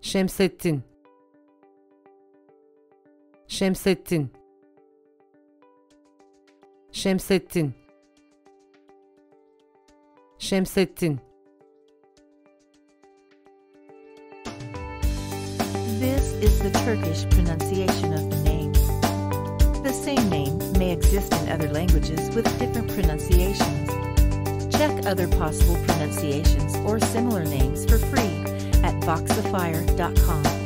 Şemsettin, Şemsettin, Şemsettin, Şemsettin. This is the Turkish pronunciation of the name. The same name may exist in other languages with different pronunciations. Check other possible pronunciations or similar names for free at voxafire.com.